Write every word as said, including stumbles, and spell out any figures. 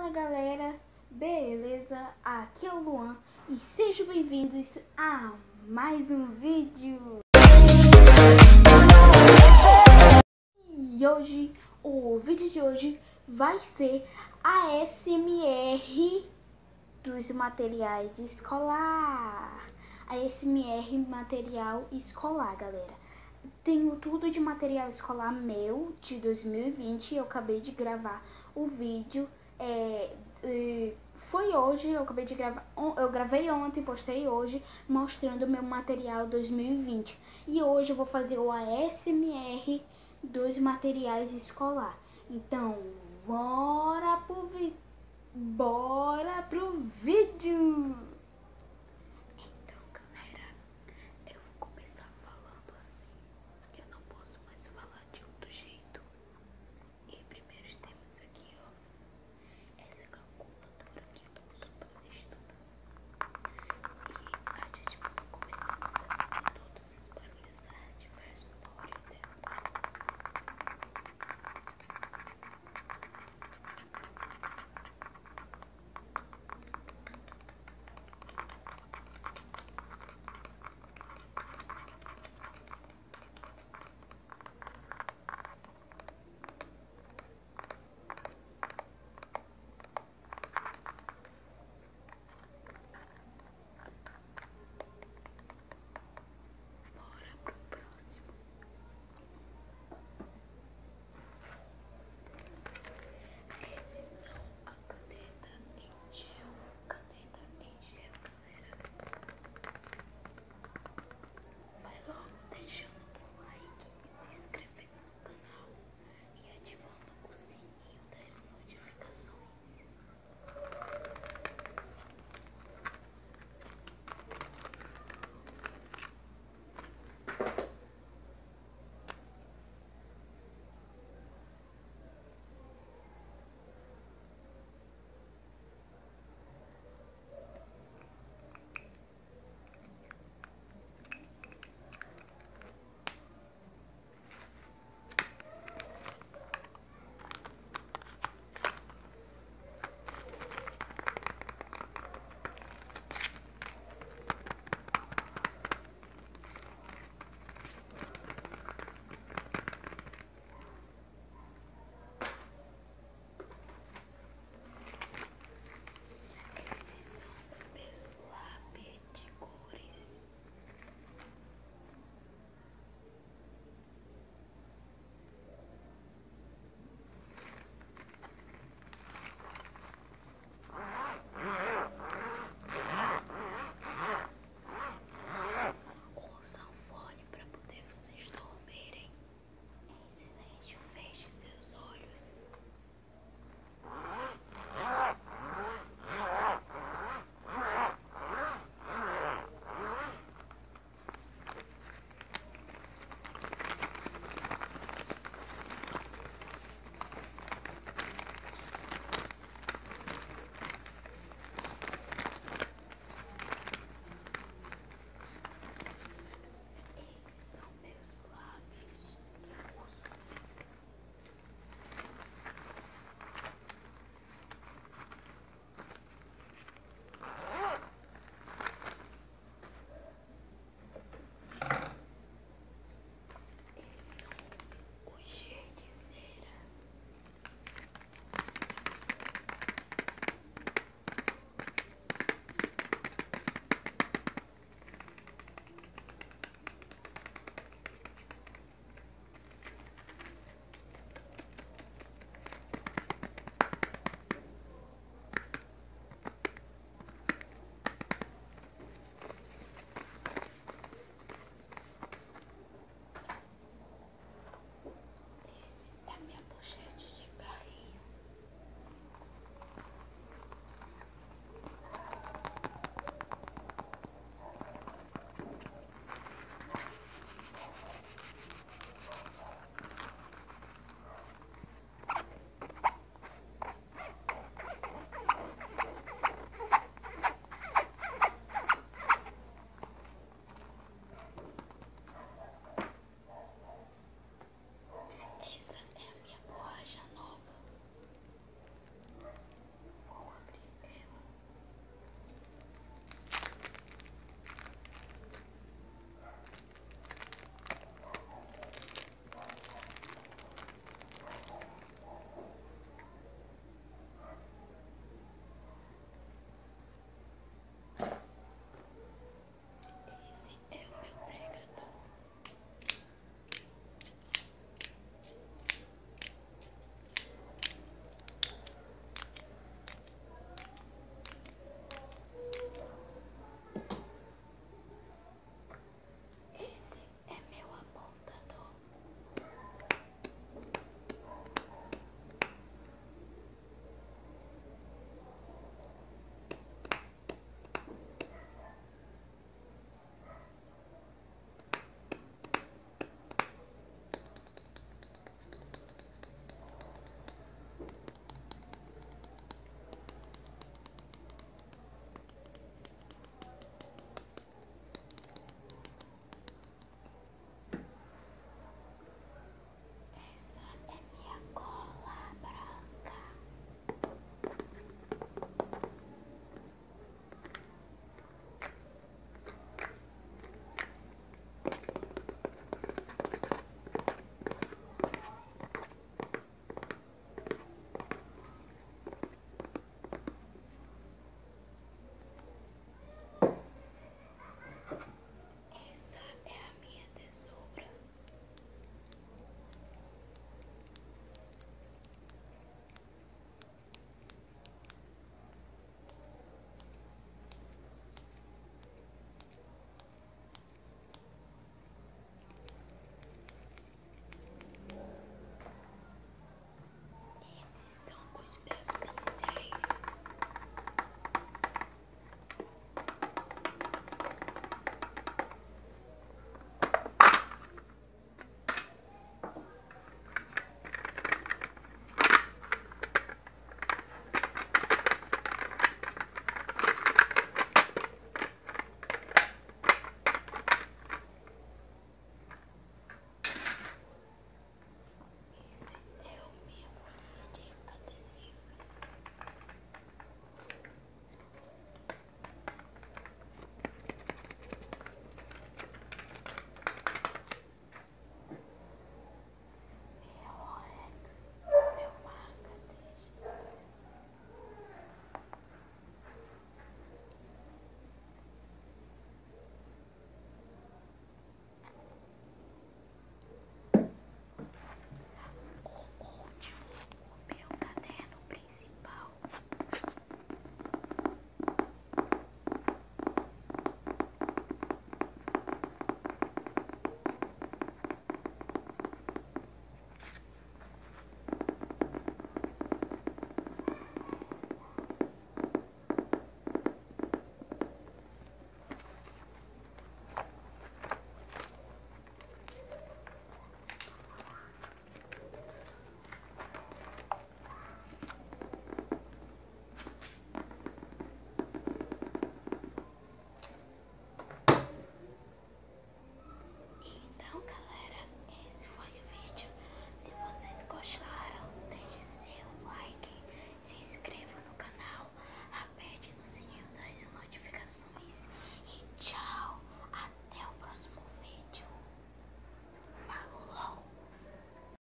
galera, beleza? Aqui é o Luan e sejam bem-vindos a mais um vídeo. E hoje, o vídeo de hoje vai ser a S M R dos materiais escolar. A S M R material escolar, galera. Tenho tudo de material escolar meu de dois mil e vinte. Eu acabei de gravar o vídeo. É, foi hoje, eu acabei de gravar. Eu gravei ontem, postei hoje, mostrando o meu material dois mil e vinte. E hoje eu vou fazer o A S M R dos materiais escolar. Então, bora pro vídeo. Bora pro vídeo!